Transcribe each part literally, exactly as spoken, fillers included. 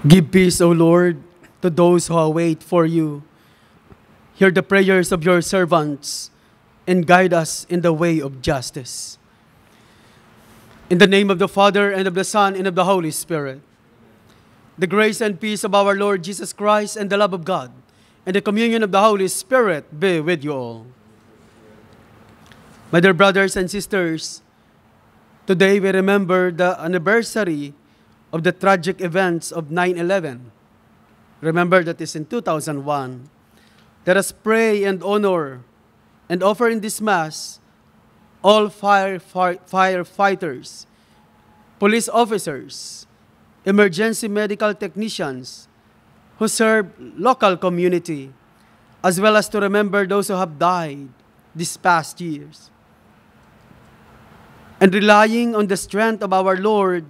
Give peace, O Lord, to those who await for you. Hear the prayers of your servants and guide us in the way of justice. In the name of the Father, and of the Son, and of the Holy Spirit, the grace and peace of our Lord Jesus Christ, and the love of God, and the communion of the Holy Spirit be with you all. My dear brothers and sisters, today we remember the anniversary of the tragic events of nine eleven. Remember that is in two thousand one. Let us pray and honor and offer in this Mass all fire, fire, firefighters, police officers, emergency medical technicians who serve local community, as well as to remember those who have died these past years. And relying on the strength of our Lord,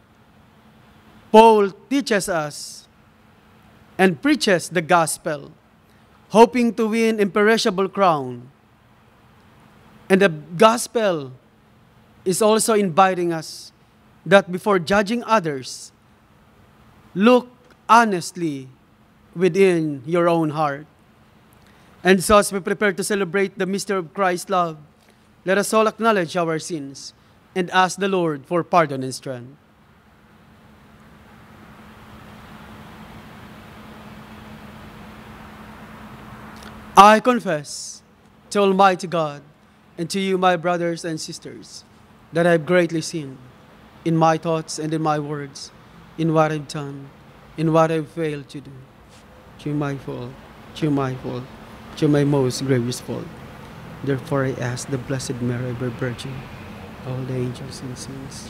Paul teaches us and preaches the gospel, hoping to win imperishable crown. And the gospel is also inviting us that before judging others, look honestly within your own heart. And so as we prepare to celebrate the mystery of Christ's love, let us all acknowledge our sins and ask the Lord for pardon and strength. I confess to Almighty God and to you, my brothers and sisters, that I have greatly sinned in my thoughts and in my words, in what I've done, in what I've failed to do. Through my fault, through my fault, through my most grievous fault. Therefore I ask the Blessed Mary, ever Virgin, all the angels and saints,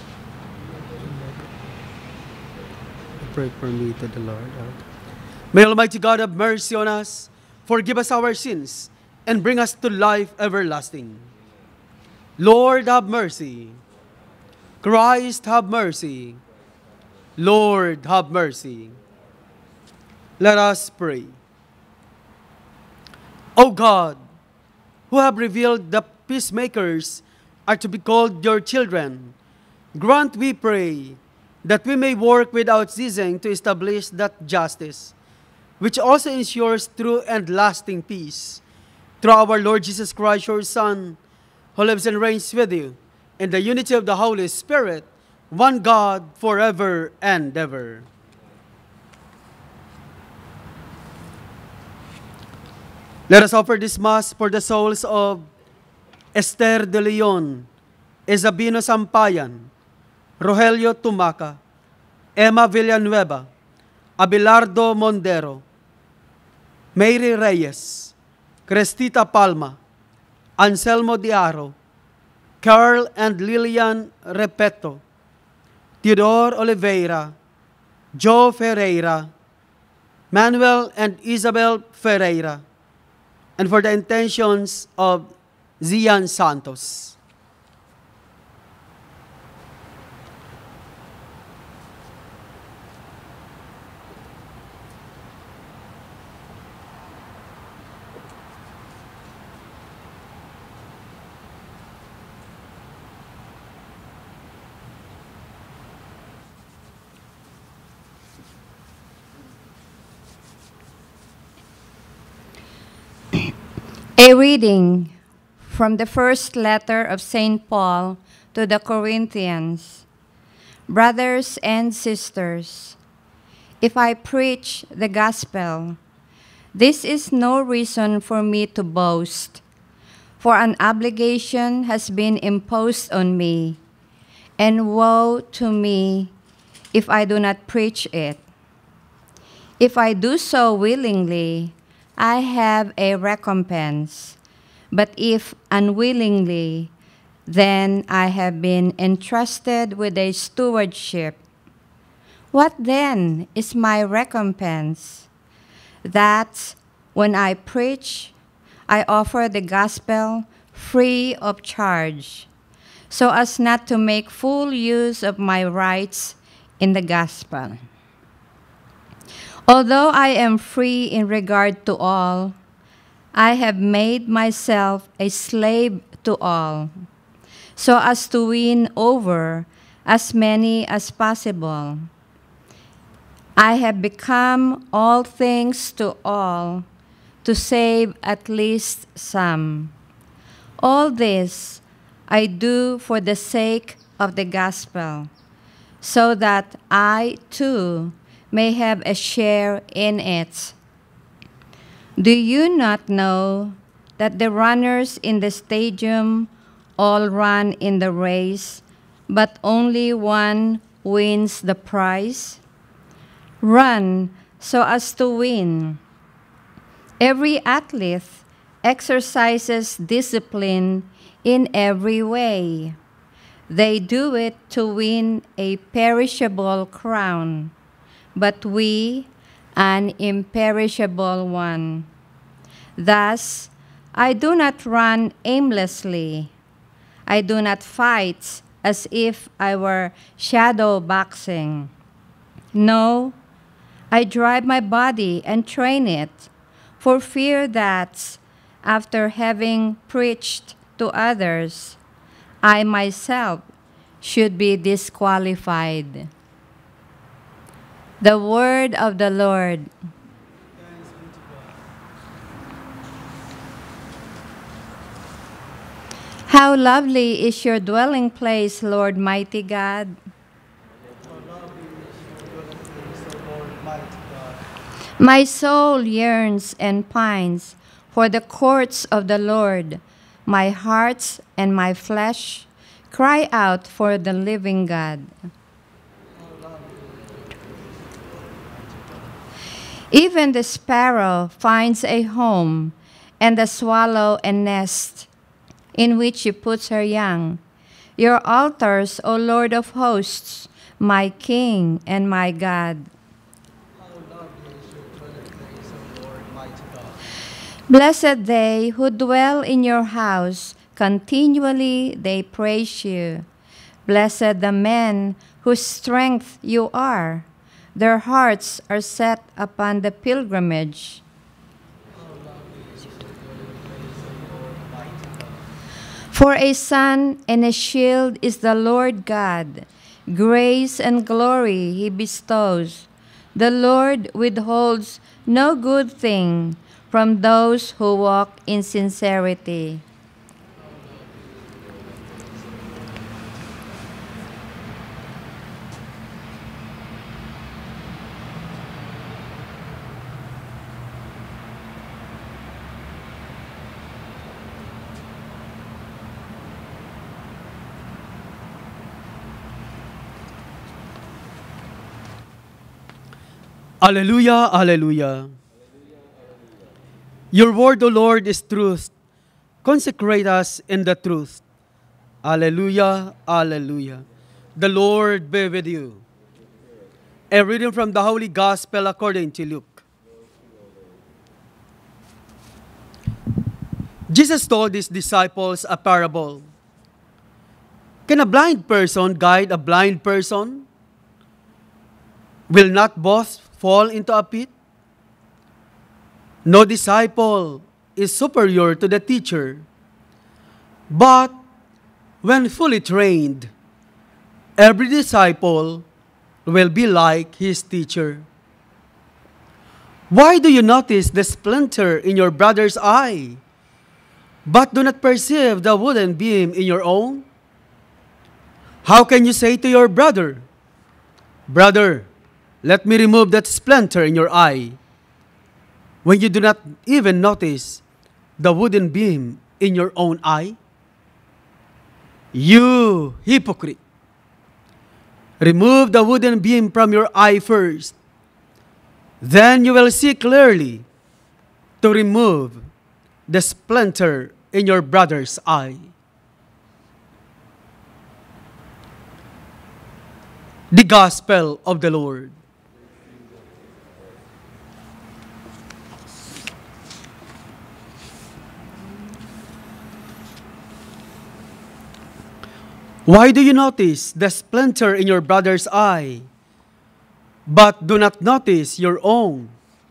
pray for me to the Lord. May Almighty God have mercy on us, forgive us our sins, and bring us to life everlasting. Lord, have mercy. Christ, have mercy. Lord, have mercy. Let us pray. O God, who have revealed the peacemakers are to be called your children, grant, we pray, that we may work without ceasing to establish that justice, which also ensures true and lasting peace, through our Lord Jesus Christ, your Son, who lives and reigns with you, in the unity of the Holy Spirit, one God, forever and ever. Let us offer this Mass for the souls of Esther de Leon, Ezabino Sampayan, Rogelio Tumaca, Emma Villanueva, Abelardo Mondero, Mary Reyes, Crestita Palma, Anselmo Diaro, Carl and Lilian Repeto, Theodore Oliveira, Joe Ferreira, Manuel and Isabel Ferreira, and for the intentions of Zian Santos. A reading from the first letter of Saint Paul to the Corinthians. Brothers and sisters, if I preach the gospel, this is no reason for me to boast, for an obligation has been imposed on me, and woe to me if I do not preach it. If I do so willingly, I have a recompense, but if unwillingly, then I have been entrusted with a stewardship. What then is my recompense? That when I preach, I offer the gospel free of charge, so as not to make full use of my rights in the gospel. Although I am free in regard to all, I have made myself a slave to all, so as to win over as many as possible. I have become all things to all, to save at least some. All this I do for the sake of the gospel, so that I too may have a share in it. Do you not know that the runners in the stadium all run in the race, but only one wins the prize? Run so as to win. Every athlete exercises discipline in every way. They do it to win a perishable crown, but we an imperishable one. Thus, I do not run aimlessly. I do not fight as if I were shadow boxing. No, I drive my body and train it, for fear that, after having preached to others, I myself should be disqualified. The word of the Lord. How lovely is your dwelling place, Lord mighty God. My soul yearns and pines for the courts of the Lord. My heart and my flesh cry out for the living God. Even the sparrow finds a home, and the swallow a nest in which she puts her young. Your altars, O Lord of hosts, my King and my God. Blessed they who dwell in your house, continually they praise you. Blessed the men whose strength you are. Their hearts are set upon the pilgrimage. For a sun and a shield is the Lord God. Grace and glory he bestows. The Lord withholds no good thing from those who walk in sincerity. Alleluia, alleluia. Your word, O Lord, is truth. Consecrate us in the truth. Alleluia, alleluia. The Lord be with you. A reading from the Holy Gospel according to Luke. Jesus told his disciples a parable. Can a blind person guide a blind person? Will not both fall into a pit? No disciple is superior to the teacher, but when fully trained, every disciple will be like his teacher. Why do you notice the splinter in your brother's eye, but do not perceive the wooden beam in your own? How can you say to your brother, "Brother, let me remove that splinter in your eye," when you do not even notice the wooden beam in your own eye? You hypocrite! Remove the wooden beam from your eye first. Then you will see clearly to remove the splinter in your brother's eye. The Gospel of the Lord. Why do you notice the splinter in your brother's eye, but do not notice your own?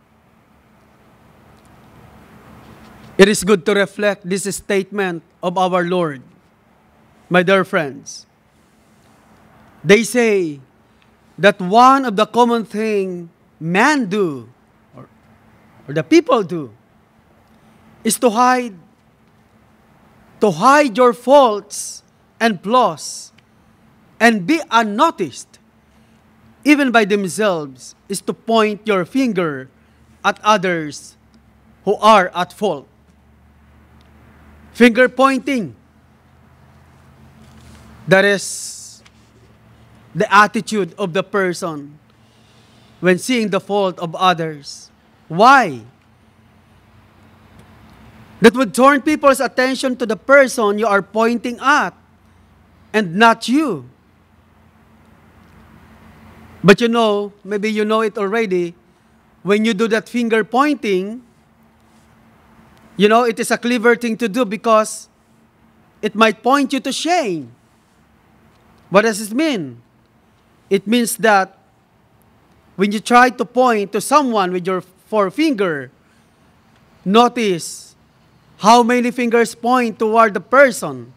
It is good to reflect this statement of our Lord, my dear friends. They say that one of the common things man do, or, or the people do, is to hide, to hide your faults and flaws and be unnoticed, even by themselves, is to point your finger at others who are at fault. Finger pointing. That is the attitude of the person when seeing the fault of others. Why? That would turn people's attention to the person you are pointing at and not you. But you know, maybe you know it already, when you do that finger pointing, you know, it is a clever thing to do because it might point you to shame. What does it mean? It means that when you try to point to someone with your forefinger, notice how many fingers point toward the person.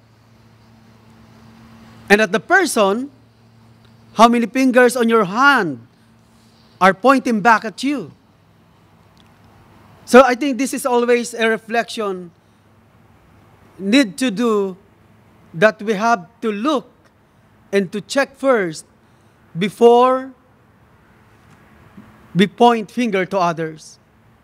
And at the person, how many fingers on your hand are pointing back at you. So I think this is always a reflection need to do, that we have to look and to check first before we point finger to others.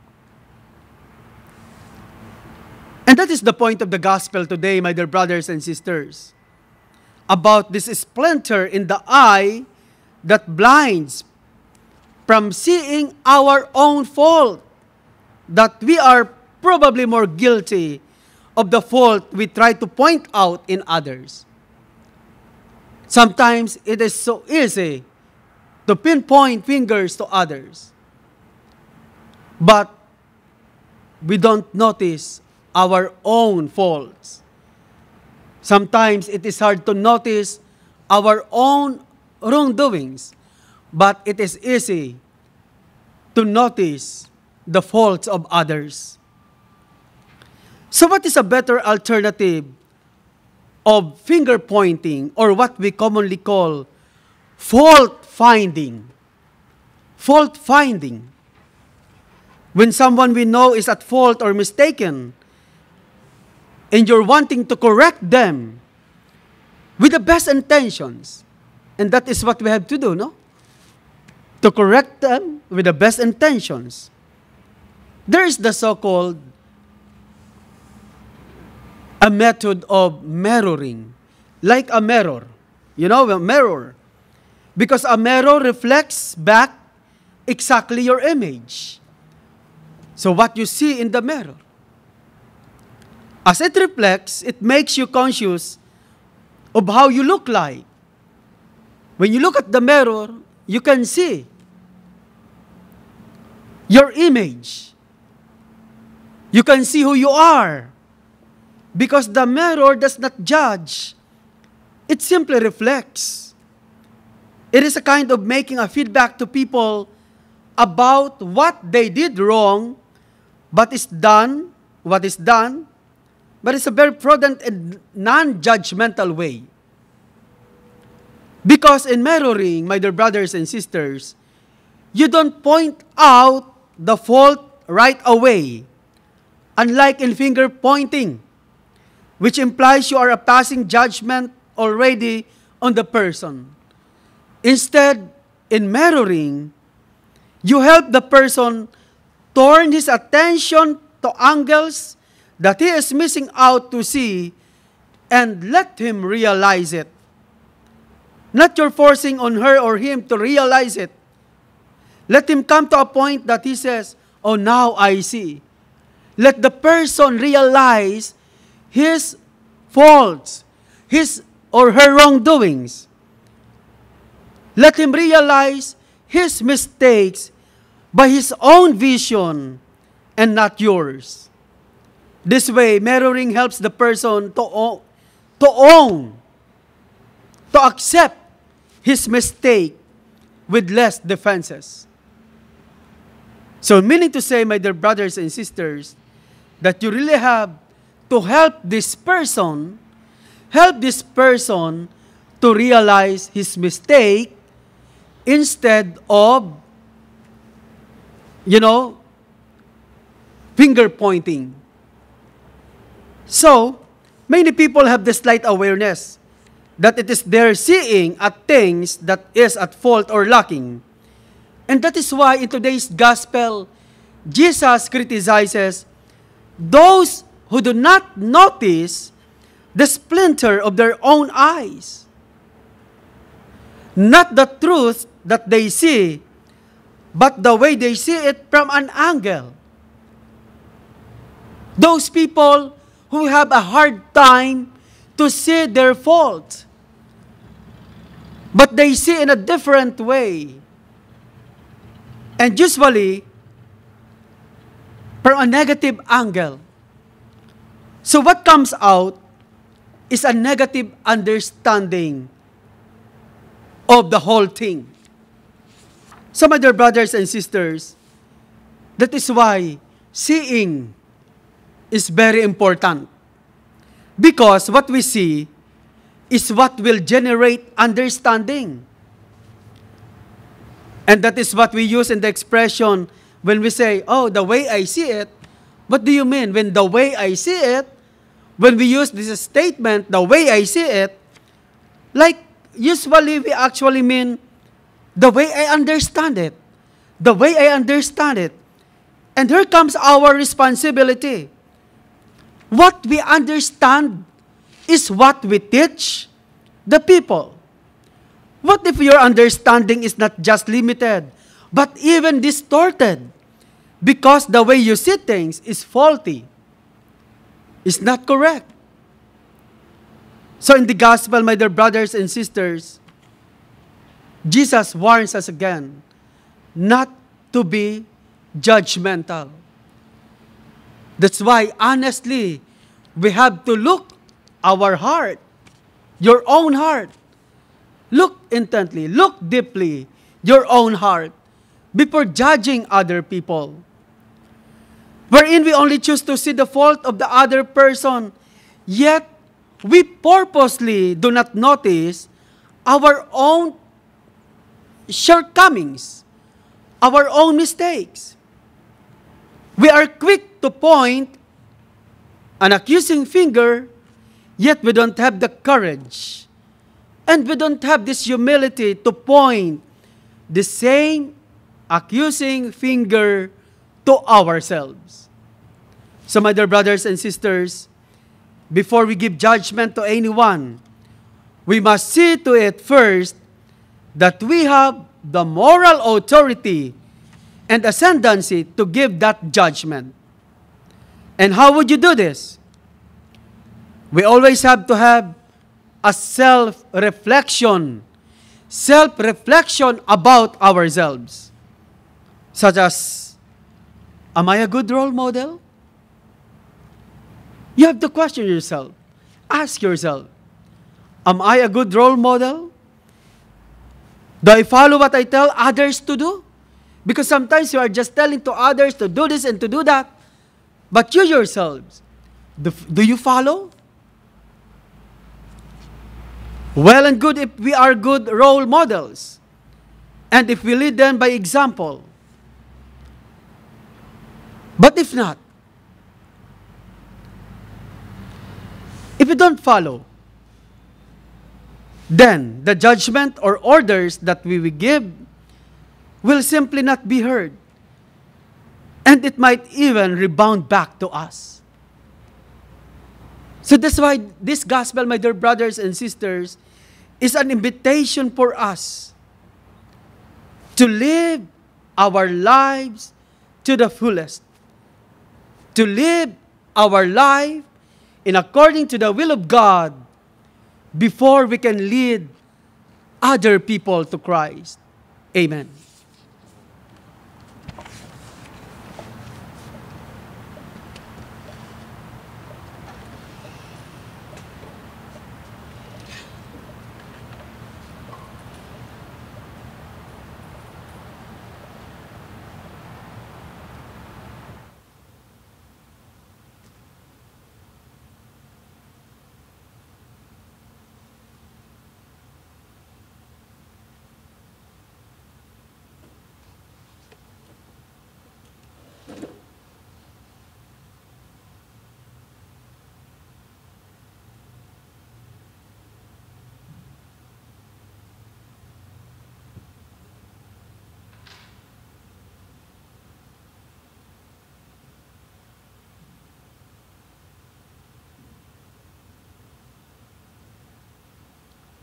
And that is the point of the gospel today, my dear brothers and sisters, about this splinter in the eye that blinds from seeing our own fault, that we are probably more guilty of the fault we try to point out in others. Sometimes it is so easy to pinpoint fingers to others, but we don't notice our own faults. Sometimes it is hard to notice our own wrongdoings, but it is easy to notice the faults of others. So what is a better alternative of finger pointing, or what we commonly call fault finding? Fault finding. When someone we know is at fault or mistaken, and you're wanting to correct them with the best intentions, and that is what we have to do, no? To correct them with the best intentions. There is the so-called a method of mirroring, like a mirror. You know, a mirror. Because a mirror reflects back exactly your image. So what you see in the mirror, as it reflects, it makes you conscious of how you look like. When you look at the mirror, you can see your image. You can see who you are. Because the mirror does not judge. It simply reflects. It is a kind of making a feedback to people about what they did wrong, but is done, what is done, but it's a very prudent and non-judgmental way. Because in mirroring, my dear brothers and sisters, you don't point out the fault right away, unlike in finger pointing, which implies you are passing judgment already on the person. Instead, in mirroring, you help the person turn his attention to angles that he is missing out to see, and let him realize it. Not you're forcing on her or him to realize it. Let him come to a point that he says, "Oh, now I see." Let the person realize his faults, his or her wrongdoings. Let him realize his mistakes by his own vision and not yours. This way, mirroring helps the person to, o- to own, to accept his mistake with less defenses. So, meaning to say, my dear brothers and sisters, that you really have to help this person, help this person to realize his mistake instead of you know, finger pointing. So, many people have the slight awareness that it is their seeing at things that is at fault or lacking. And that is why in today's gospel, Jesus criticizes those who do not notice the splinter of their own eyes. Not the truth that they see, but the way they see it from an angle. Those people who have a hard time to see their fault, but they see in a different way. And usually, from a negative angle. So what comes out is a negative understanding of the whole thing. So my dear brothers and sisters, that is why seeing is very important. Because what we see is what will generate understanding. And that is what we use in the expression when we say, oh, the way I see it. What do you mean? When the way I see it, when we use this statement, the way I see it, like usually we actually mean the way I understand it. The way I understand it. And here comes our responsibility. What we understand is what we teach the people. What if your understanding is not just limited, but even distorted? Because the way you see things is faulty. It's not correct. So in the gospel, my dear brothers and sisters, Jesus warns us again not to be judgmental. That's why, honestly, we have to look our heart, your own heart. Look intently, look deeply, your own heart, before judging other people. Wherein we only choose to see the fault of the other person, yet we purposely do not notice our own shortcomings, our own mistakes. We are quick to point an accusing finger, yet we don't have the courage and we don't have this humility to point the same accusing finger to ourselves. So, my dear brothers and sisters, before we give judgment to anyone, we must see to it first that we have the moral authority and ascendancy to give that judgment. And how would you do this? We always have to have a self-reflection. Self-reflection about ourselves. Such as, am I a good role model? You have to question yourself. Ask yourself, am I a good role model? Do I follow what I tell others to do? Because sometimes you are just telling to others to do this and to do that. But you yourselves, do, do you follow? Well and good if we are good role models. And if we lead them by example. But if not, if we don't follow, then the judgment or orders that we will give will simply not be heard. And it might even rebound back to us. So that's why this gospel, my dear brothers and sisters, is an invitation for us to live our lives to the fullest. To live our life in according to the will of God before we can lead other people to Christ. Amen.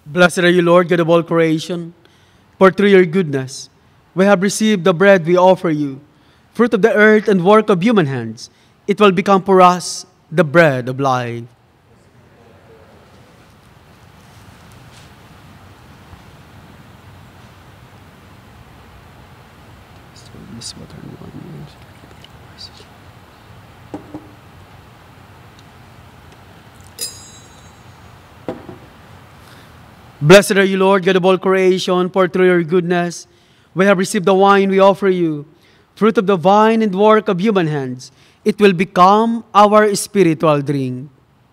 Blessed are you, Lord, God of all creation, for through your goodness we have received the bread we offer you, fruit of the earth and work of human hands. It will become for us the bread of life. Blessed are you, Lord, God of all creation, for through your goodness we have received the wine we offer you, fruit of the vine and work of human hands. It will become our spiritual drink.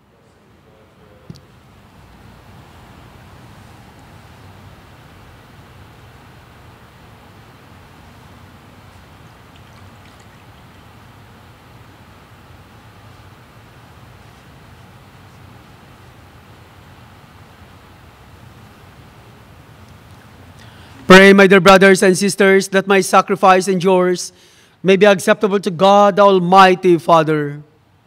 Pray, my dear brothers and sisters, that my sacrifice and yours may be acceptable to God, the Almighty Father.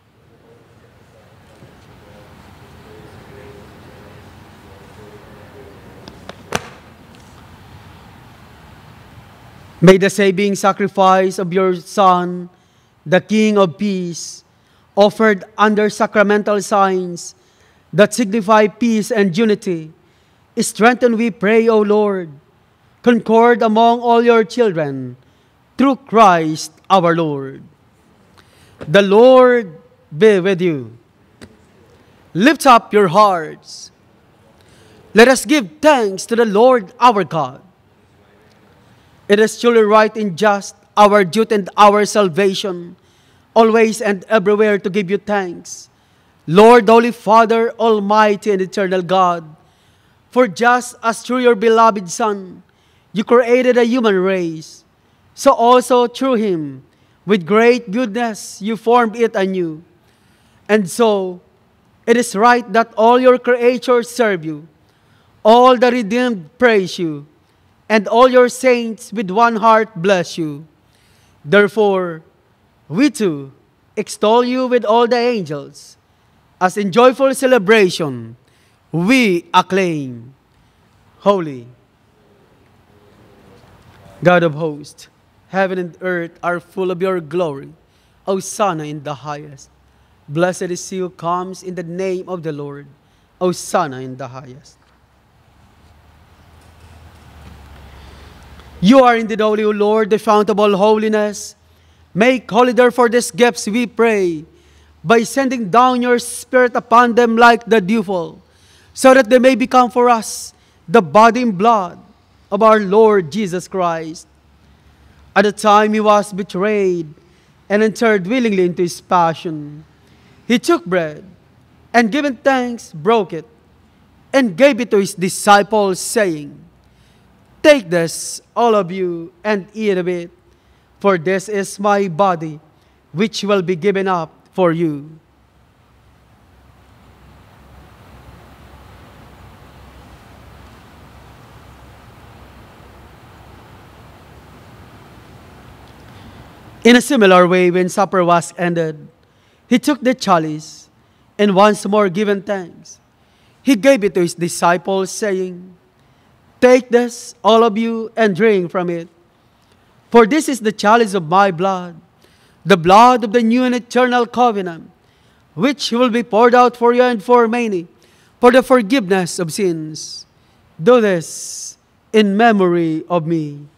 May the saving sacrifice of your Son, the King of peace, offered under sacramental signs that signify peace and unity, strengthen, we pray, O Lord, concord among all your children, through Christ our Lord. The Lord be with you. Lift up your hearts. Let us give thanks to the Lord our God. It is truly right and just, our duty and our salvation, always and everywhere to give you thanks, Lord, Holy Father, Almighty and Eternal God, for just as through your beloved Son, you created a human race, so also through him, with great goodness, you formed it anew. And so, it is right that all your creatures serve you, all the redeemed praise you, and all your saints with one heart bless you. Therefore, we too extol you with all the angels, as in joyful celebration, we acclaim, Holy, God of hosts, heaven and earth are full of your glory. Hosanna in the highest. Blessed is he who comes in the name of the Lord. Hosanna in the highest. You are indeed holy, O Lord, the fount of all holiness. Make holy therefore these gifts, we pray, by sending down your Spirit upon them like the dewfall, so that they may become for us the body and blood of our Lord Jesus Christ. At the time he was betrayed and entered willingly into his passion, he took bread and giving thanks, broke it, and gave it to his disciples, saying, "Take this, all of you, and eat of it, for this is my body, which will be given up for you." In a similar way, when supper was ended, he took the chalice, and once more given thanks, he gave it to his disciples, saying, "Take this, all of you, and drink from it. For this is the chalice of my blood, the blood of the new and eternal covenant, which will be poured out for you and for many, for the forgiveness of sins. Do this in memory of me."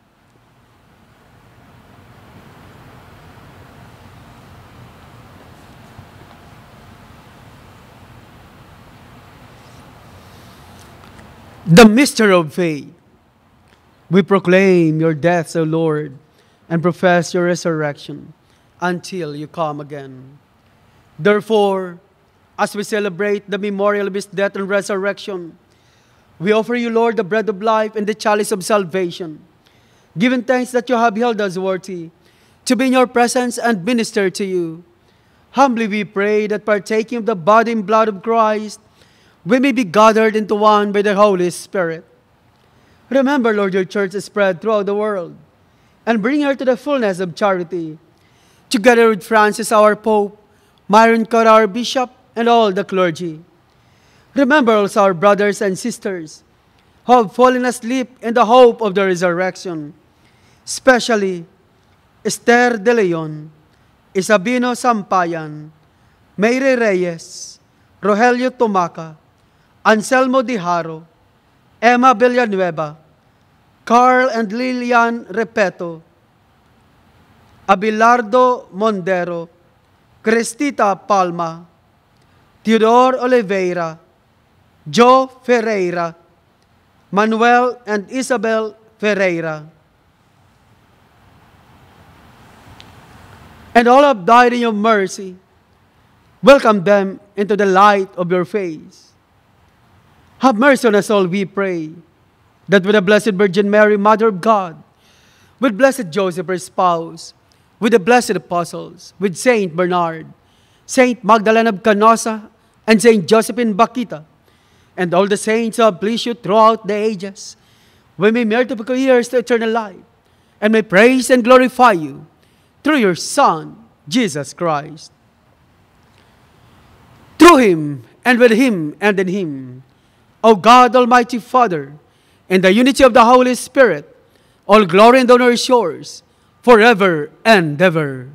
The mystery of faith. We proclaim your death, O Lord, and profess your resurrection until you come again. Therefore, as we celebrate the memorial of his death and resurrection, we offer you, Lord, the bread of life and the chalice of salvation, giving thanks that you have held us worthy to be in your presence and minister to you. Humbly we pray that partaking of the body and blood of Christ, we may be gathered into one by the Holy Spirit. Remember, Lord, your church is spread throughout the world, and bring her to the fullness of charity, together with Francis, our Pope, Myron Cott, our Bishop, and all the clergy. Remember also our brothers and sisters who have fallen asleep in the hope of the resurrection, especially Esther de Leon, Isabino Sampayan, Mayre Reyes, Rogelio Tomaca, Anselmo Dijaro, Emma Villanueva, Carl and Lilian Repeto, Abelardo Mondero, Cristita Palma, Theodore Oliveira, Joe Ferreira, Manuel and Isabel Ferreira. And all have died in your mercy. Welcome them into the light of your face. Have mercy on us all, we pray, that with the Blessed Virgin Mary, Mother of God, with Blessed Joseph, her spouse, with the blessed apostles, with Saint Bernard, Saint Magdalene of Canossa, and Saint Josephine Bakhita, and all the saints who have pleased you throughout the ages, we may merit to heirs to eternal life, and may praise and glorify you through your Son, Jesus Christ. Through him, and with him, and in him, O God, Almighty Father, in the unity of the Holy Spirit, all glory and honor is yours, forever and ever.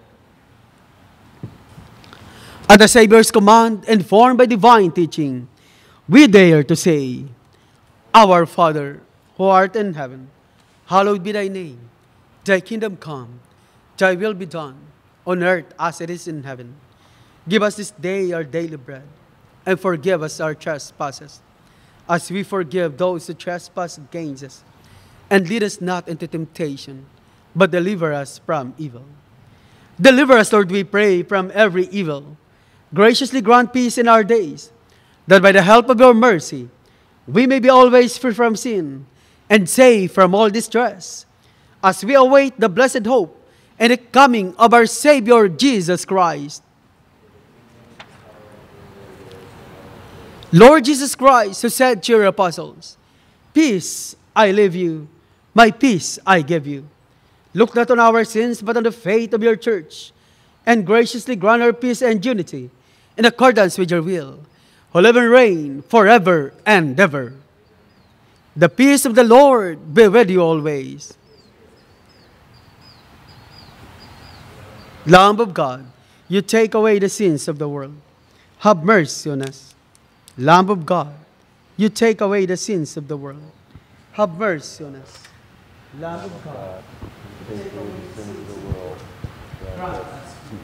At the Savior's command, informed by divine teaching, we dare to say, Our Father, who art in heaven, hallowed be thy name. Thy kingdom come, thy will be done, on earth as it is in heaven. Give us this day our daily bread, and forgive us our trespasses, as we forgive those who trespass against us. And lead us not into temptation, but deliver us from evil. Deliver us, Lord, we pray, from every evil. Graciously grant peace in our days, that by the help of your mercy, we may be always free from sin, and safe from all distress, as we await the blessed hope and the coming of our Savior Jesus Christ. Lord Jesus Christ, who said to your apostles, Peace I leave you, my peace I give you. Look not on our sins, but on the faith of your church, and graciously grant our peace and unity in accordance with your will, who live and reign forever and ever. The peace of the Lord be with you always. Lamb of God, you take away the sins of the world. Have mercy on us. Lamb of God, you take away the sins of the world. Have mercy on us. Lamb of God, you take away the sins of the world. Grant us peace.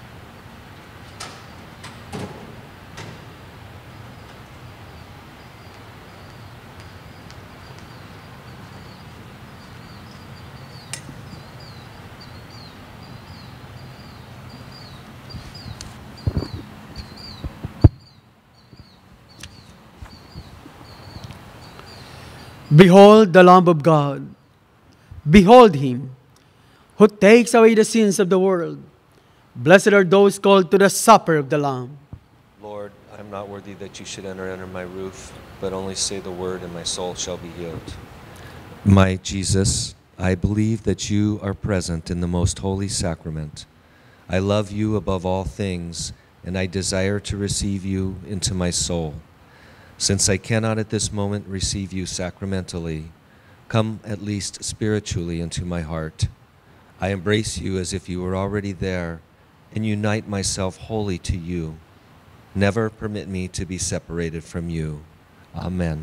Behold the Lamb of God. Behold him who takes away the sins of the world. Blessed are those called to the supper of the Lamb. Lord, I am not worthy that you should enter under my roof, but only say the word and my soul shall be healed. My Jesus, I believe that you are present in the most holy sacrament. I love you above all things, and I desire to receive you into my soul. Since I cannot at this moment receive you sacramentally, come at least spiritually into my heart. I embrace you as if you were already there, and unite myself wholly to you. Never permit me to be separated from you. Amen.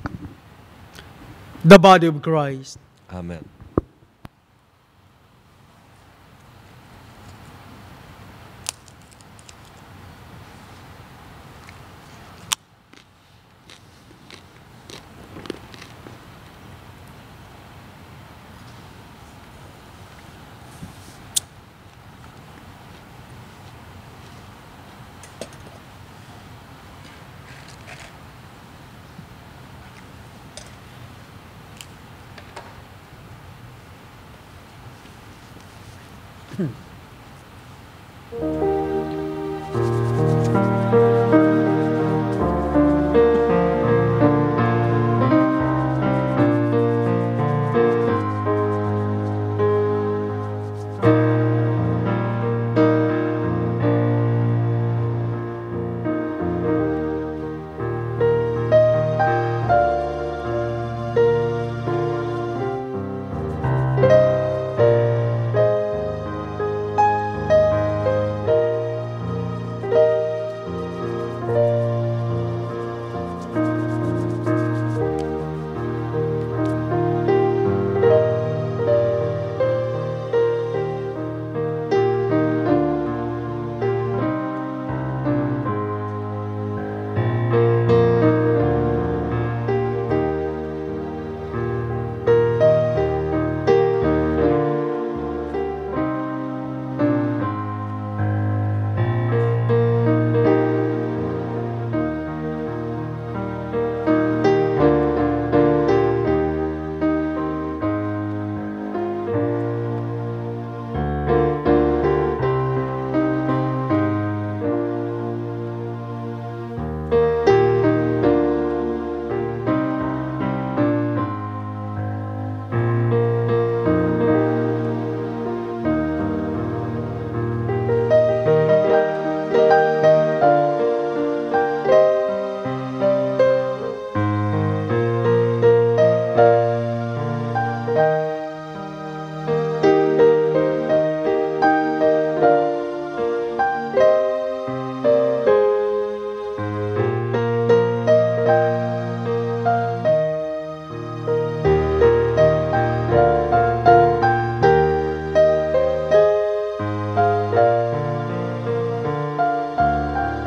The body of Christ. Amen.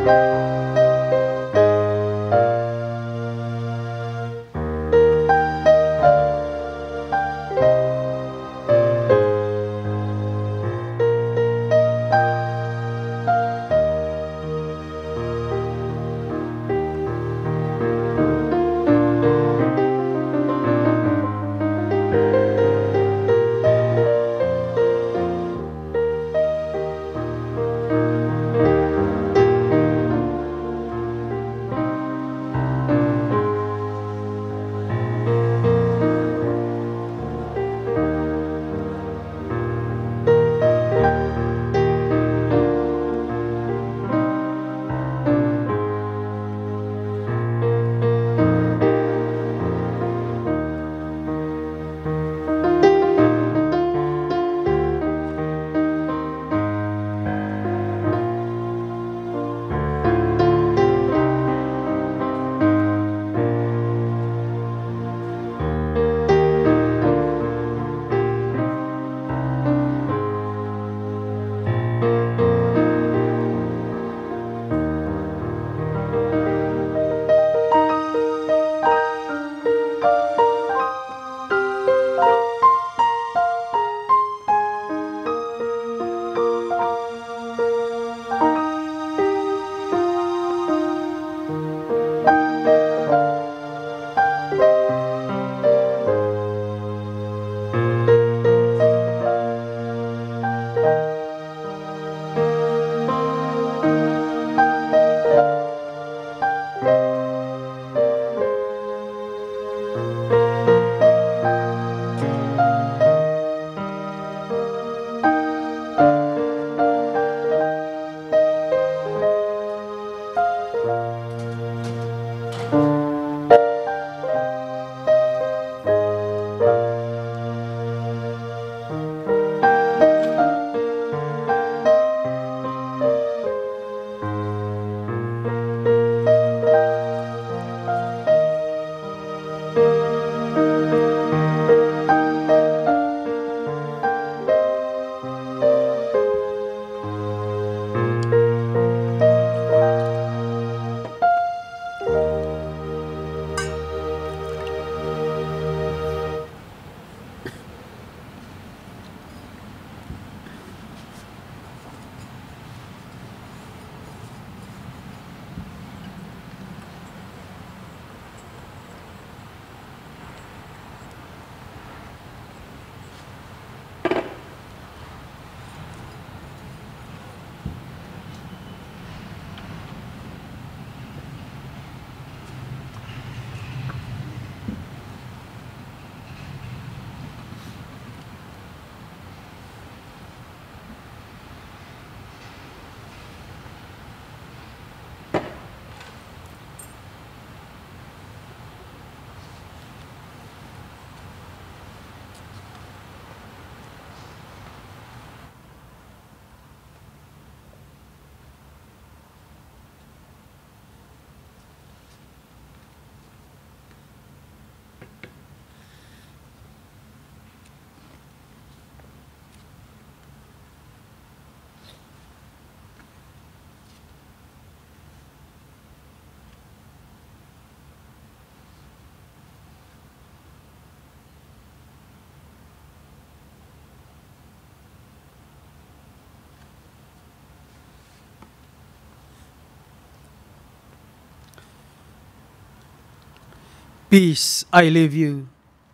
Peace I leave you.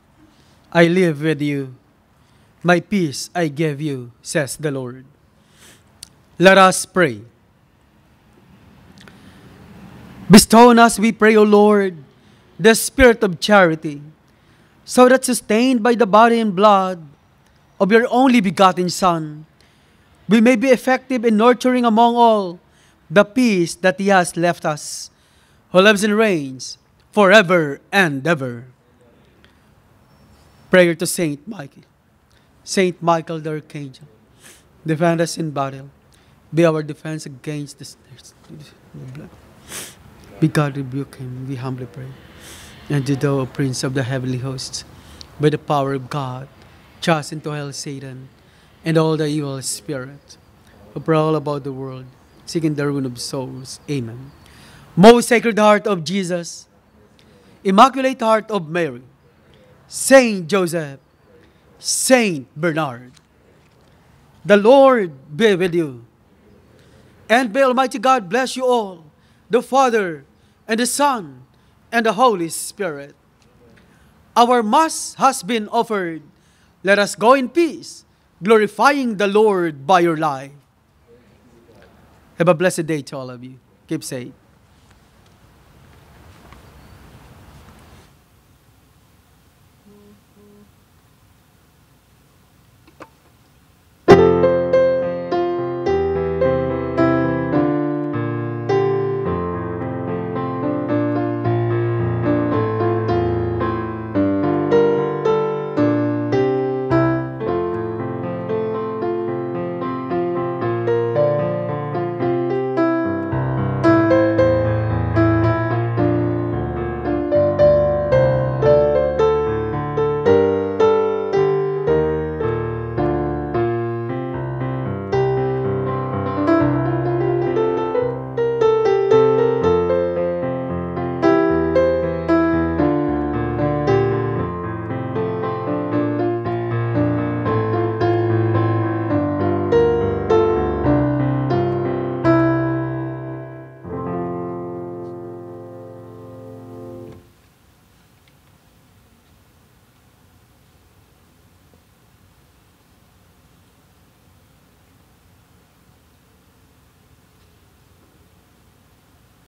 I live with you. My peace I give you, says the Lord. Let us pray. Bestow on us, we pray, O Lord, the spirit of charity, so that sustained by the body and blood of your only begotten Son, we may be effective in nurturing among all the peace that he has left us, who lives and reigns forever and ever. Prayer to Saint Michael. Saint Michael the Archangel, defend us in battle. Be our defense against the snares of the blood. Be God rebuke him, we humbly pray. And to thou, O Prince of the heavenly hosts, by the power of God, cast into hell Satan and all the evil spirits who prowl about the world, seeking the ruin of souls. Amen. Most Sacred Heart of Jesus, Immaculate Heart of Mary, Saint Joseph, Saint Bernard, the Lord be with you. And may Almighty God bless you all, the Father, and the Son, and the Holy Spirit. Our Mass has been offered. Let us go in peace, glorifying the Lord by your life. Have a blessed day to all of you. Keep safe.